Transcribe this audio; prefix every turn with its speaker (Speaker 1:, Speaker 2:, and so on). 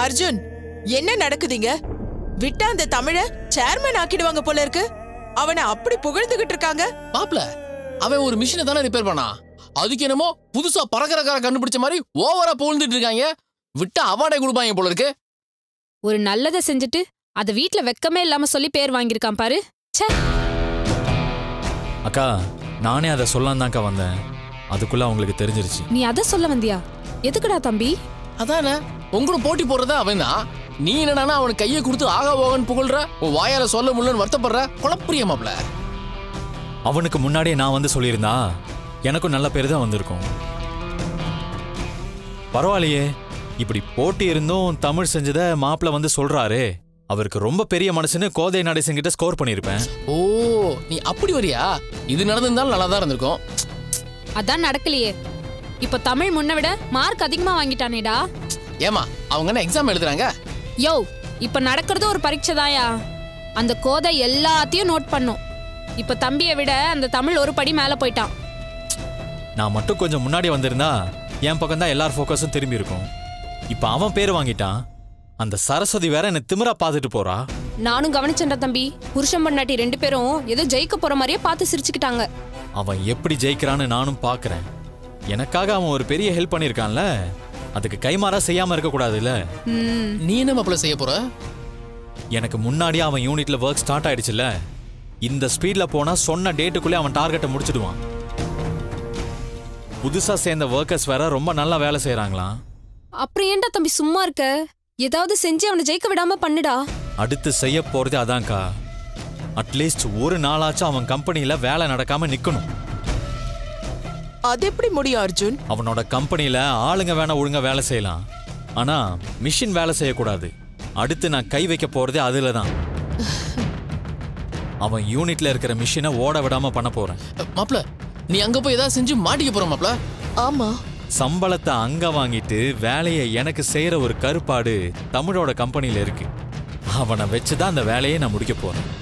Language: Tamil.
Speaker 1: அர்ஜுன், என்ன நடக்குதுங்க? விட்டா அந்த தமிழ சேர்மன் ஆக்கிடுவாங்க போல இருக்கு. அவனை அப்படி புகழ்ந்துகிட்டு இருக்காங்க.
Speaker 2: மாப்ள, அவன் ஒரு மிஷினை தானே ரிப்பேர் பண்ணா. அதுக்கு என்னமோ புதுசா பறக்கிற காரை கண்டுபிடிச்ச மாதிரி ஓவரா புகழ்ந்துட்டு இருக்காங்க. விட்டா அவார்டே கொடுப்பாங்க போல இருக்கு.
Speaker 3: ஒரு நல்லதை செஞ்சுட்டு அதை வீட்டுல வெக்கமே இல்லாம சொல்லி பேர் வாங்கியிருக்கான் பாரு.
Speaker 4: அக்கா, நானே அதை சொல்லலாம்தான்க்கா வந்தேன். அதுக்குள்ள அவங்களுக்கு தெரிஞ்சிருச்சு.
Speaker 3: நீ அதை சொல்ல வந்தியா? எதுக்குடா தம்பி?
Speaker 2: அதானே உங்களும் போட்டி போடுறதா அவன் தான். நீ என்னன்னா அவனுக்கு கையை கொடுத்து ஆகா போகன்னு புகழ்ற, உன் வாயால சொல்ல முடியலன்னு வருத்தப்படுற. குழப்பறிய மாப்ள.
Speaker 4: அவனுக்கு முன்னாடியே நான் வந்து சொல்லியிருந்தா எனக்கும் நல்ல பேர் தான் வந்திருக்கும். பரவாயில்லையே, இப்படி போட்டி இருந்தும் தமிழ் செஞ்சதை மாப்பிள்ள வந்து சொல்றாரு. அவருக்கு ரொம்ப பெரிய மனுஷன்னு கோதை நடேசன் கிட்ட ஸ்கோர் பண்ணிருப்பேன்.
Speaker 2: ஓ, நீ அப்படி வரியா? இது நடந்திருந்தாலும் நல்லா தான் இருந்திருக்கும்.
Speaker 3: அதான் நடக்கலையே. இப்ப தமிழ் முன்ன விட மார்க் அதிகமா வாங்கிட்டானேடா.
Speaker 2: ஏமா அவங்க என்ன எக்ஸாம் எழுதுறாங்க?
Speaker 3: யோ, இப்ப நடக்கிறது ஒரு பரீட்சை தாயா. அந்த கோதை எல்லாத்தையும் நோட் பண்ணும். இப்ப தம்பியை விட அந்த தமிழ் ஒரு படி மேல போயிட்டான்.
Speaker 4: நான் மட்டும் கொஞ்சம் முன்னாடி வந்திருந்தா என் பக்கம் தான் எல்லார் ஃபோக்கஸும் திரும்பி இருக்கும். இப்ப அவன் பேர் வாங்கிட்டான். அந்த சரஸ்வதி வேற என்ன திமிரா பார்த்துட்டு போறா.
Speaker 3: நானும் கவனிச்சேன்டா தம்பி. புருஷன் பொண்டாட்டி 2 பேரும் ஏதோ ஜெயிக்க போற மாதிரியே பார்த்து சிரிச்சுக்கிட்டாங்க.
Speaker 4: அவன் எப்படி ஜெயிக்கிறான்னு நானும் பாக்குறேன். எனக்காக அவன் ஒரு பெரிய ஹெல்ப் பண்ணிருக்கான்ல, அதுக்கு கைமாறா செய்யாம இருக்க கூடாதுல்ல.
Speaker 2: நீ என்ன மாப்ள செய்ய போற?
Speaker 4: எனக்கு முன்னாடியே அவன் யூனிட்ல ஒர்க் ஸ்டார்ட் ஆயிடுச்சுல்ல. இந்த ஸ்பீட்ல போனா சொன்ன டேட்டுக்குள்ளே அவன் டார்கெட்டை முடிச்சிடுவான். புதுசா சேர்ந்த ஒர்க்கர்ஸ் வேற ரொம்ப நல்லா வேலை செய்யறாங்களாம்.
Speaker 3: அப்புறம் ஏன்டா தம்பி சும்மா இருக்க? ஏதாவது செஞ்சு அவனை ஜெயிக்க விடாம பண்ணுடா.
Speaker 4: அடுத்து செய்ய போறது அதான்க்கா. அட்லீஸ்ட் ஒரு நாளாச்சும் அவன் கம்பெனில வேலை நடக்காம நிக்கணும்.
Speaker 1: அது எப்படி முடியும் அர்ஜுன்?
Speaker 4: அவனோட கம்பெனில ஆளுங்க வேணா ஒழுங்கா வேலை செய்யலாம், ஆனா மிஷின் வேலை செய்யக்கூடாது. அடுத்து நான் கை வைக்க போறதே அதுல தான். அவன் யூனிட்ல இருக்கிற மிஷினை ஓட விடாம பண்ண போறேன்.
Speaker 2: மாப்ள, நீ அங்க போய் ஏதாவது செஞ்சு மாட்டிக்க போற மாப்ள.
Speaker 1: ஆமா,
Speaker 4: சம்பளத்தை அங்க வாங்கிட்டு வேலையை எனக்கு செய்யற ஒரு கருப்பாடு தமிழோட கம்பெனில இருக்கு. அவனை வச்சுதான் அந்த வேலையை நான் முடிக்க போறேன்.